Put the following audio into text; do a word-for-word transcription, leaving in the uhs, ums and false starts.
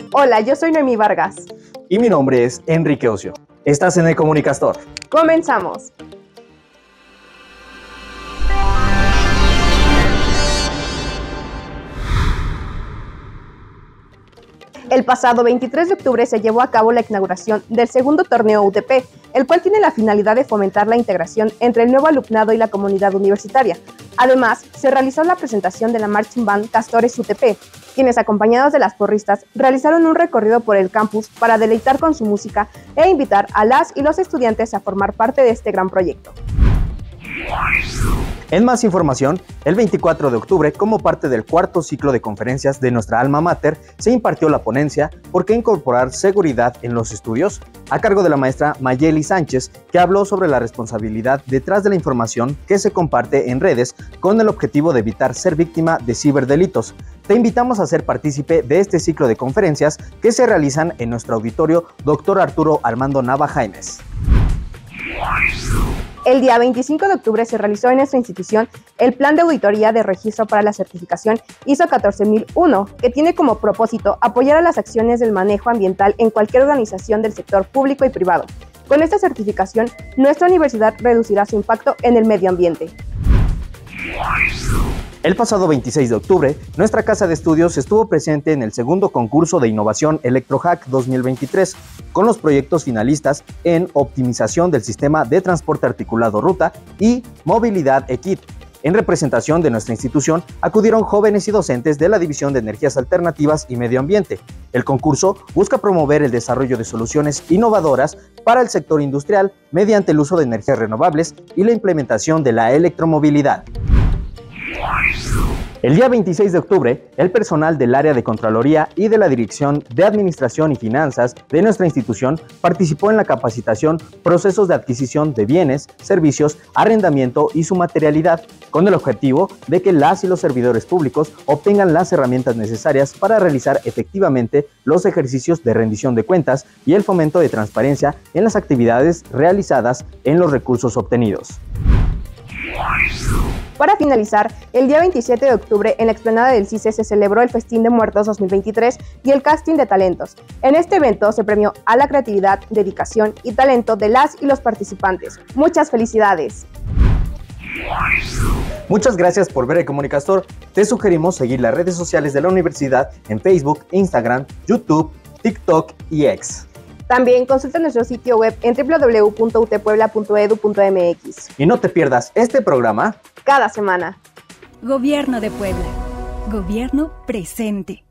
Hola, yo soy Noemí Vargas. Y mi nombre es Enrique Ocio. Estás en el Comunicastor. Comenzamos. El pasado veintitrés de octubre se llevó a cabo la inauguración del segundo torneo U T P, el cual tiene la finalidad de fomentar la integración entre el nuevo alumnado y la comunidad universitaria. Además, se realizó la presentación de la Marching Band Castores U T P, quienes, acompañados de las porristas, realizaron un recorrido por el campus para deleitar con su música e invitar a las y los estudiantes a formar parte de este gran proyecto. En más información, el veinticuatro de octubre, como parte del cuarto ciclo de conferencias de nuestra alma mater, se impartió la ponencia ¿Por qué incorporar seguridad en los estudios?, a cargo de la maestra Mayeli Sánchez, que habló sobre la responsabilidad detrás de la información que se comparte en redes con el objetivo de evitar ser víctima de ciberdelitos. Te invitamos a ser partícipe de este ciclo de conferencias que se realizan en nuestro auditorio doctor Arturo Armando Nava Jaimes. El día veinticinco de octubre se realizó en nuestra institución el Plan de Auditoría de Registro para la Certificación I S O catorce mil uno, que tiene como propósito apoyar a las acciones del manejo ambiental en cualquier organización del sector público y privado. Con esta certificación, nuestra universidad reducirá su impacto en el medio ambiente. El pasado veintiséis de octubre, nuestra casa de estudios estuvo presente en el segundo concurso de innovación ElectroHack dos mil veintitrés, con los proyectos finalistas en optimización del sistema de transporte articulado ruta y movilidad equit. En representación de nuestra institución, acudieron jóvenes y docentes de la División de Energías Alternativas y Medio Ambiente. El concurso busca promover el desarrollo de soluciones innovadoras para el sector industrial mediante el uso de energías renovables y la implementación de la electromovilidad. El día veintiséis de octubre, el personal del área de Contraloría y de la Dirección de Administración y Finanzas de nuestra institución participó en la capacitación Procesos de adquisición de bienes, servicios, arrendamiento y su materialidad, con el objetivo de que las y los servidores públicos obtengan las herramientas necesarias para realizar efectivamente los ejercicios de rendición de cuentas y el fomento de transparencia en las actividades realizadas en los recursos obtenidos. Para finalizar, el día veintisiete de octubre en la explanada del CICE se celebró el Festín de Muertos dos mil veintitrés y el casting de talentos. En este evento se premió a la creatividad, dedicación y talento de las y los participantes. ¡Muchas felicidades! Muchas gracias por ver el Comunicastor. Te sugerimos seguir las redes sociales de la universidad en Facebook, Instagram, YouTube, TikTok y X. También consulta nuestro sitio web en doble u doble u doble u punto u t puebla punto e d u punto m x. Y no te pierdas este programa cada semana. Gobierno de Puebla. Gobierno presente.